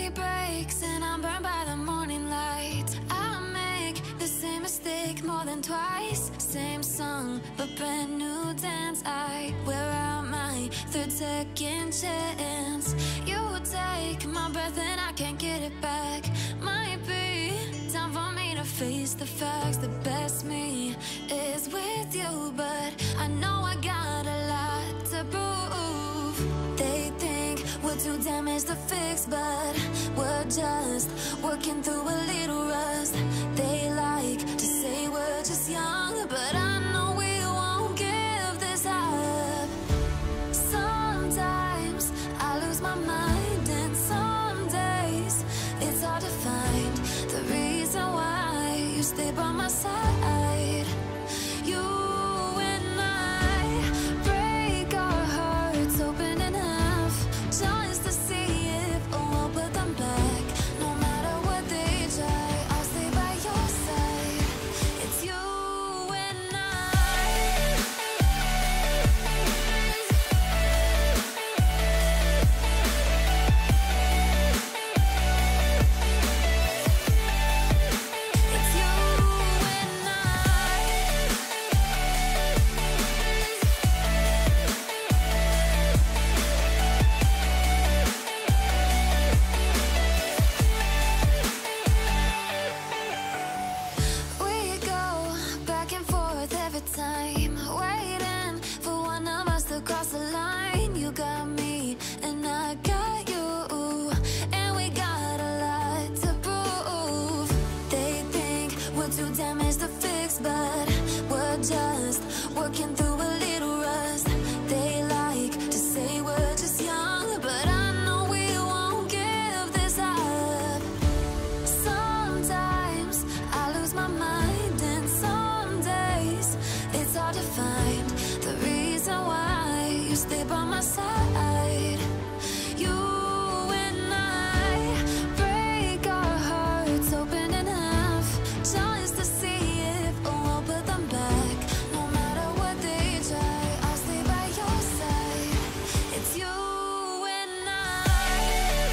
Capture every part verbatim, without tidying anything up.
Day breaks and I'm burned by the morning light. I make the same mistake more than twice. Same song, but brand new dance. I wear out my third second chance. You take my breath and I can't get it back. Might be time for me to face the facts. The best me is with you, but I know I got a lot to prove. They think we're too damaged to fix, but we're just working through a little rust. They like to say we're just young, but I know we won't give this up. Sometimes I lose my mind, and some days it's hard to find the reason why you stay by my side. You and I break our hearts open enough just to see if we'll put them back. No matter what they try, I'll stay by your side. It's you and I. It's you and I. We go back and forth every time, waiting for one of us to cross the line. You got me and I got you, and we got a lot to prove. They think we're too damaged to fix, but we're just working through a little rust. They like to say we're just young, but I know we won't give this up. Sometimes I lose my mind, and some days it's hard to find the reason why you stay by my side. You and I break our hearts open enough just to see if we'll put them back. No matter what they try, I'll stay by your side. It's you and I.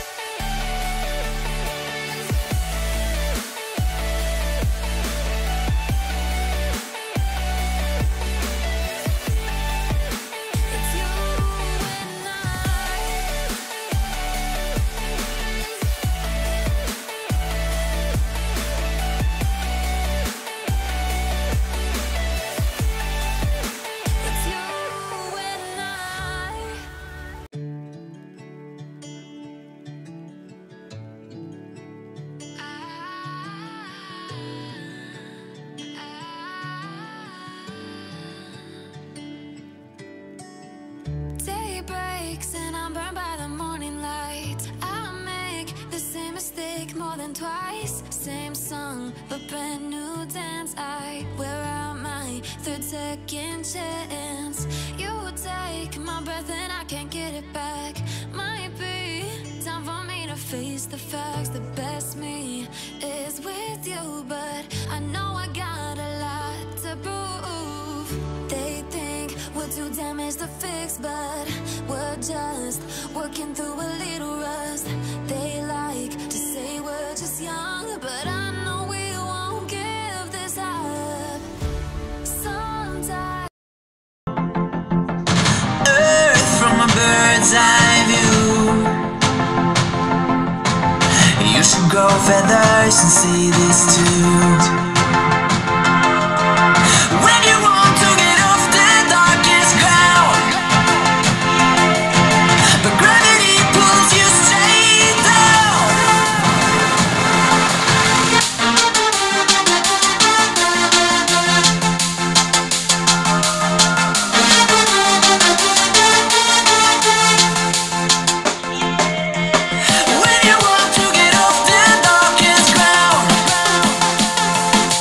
It's you and I. It's you and I. Day breaks and I'm burned by the morning light. I make the same mistake more than twice. Same song, but brand new dance. I wear out my third second chance. You take my breath and I can't get it back. Might be time for me to face the facts. The best me is with you, but I know I got a lot to prove. They think we're too damaged to fix, but we're just working through a little rust. They like to say we're just young, but I know we won't give this up. Sometimes Earth from a bird's eye view. You should grow feathers and see this too. When you want to get off the darkest ground, but gravity pulls you straight down. When you want to get off the darkest ground,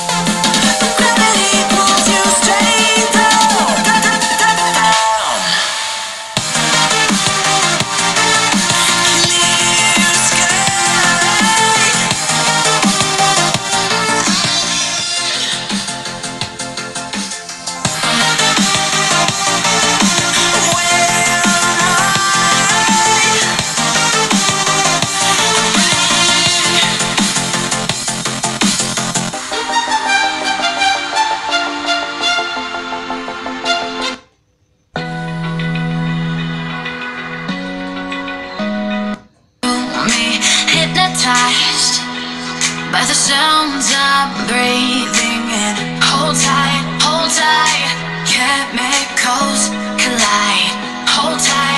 hypnotized by the sounds I'm breathing in. Hold tight, hold tight, chemicals collide. Hold tight.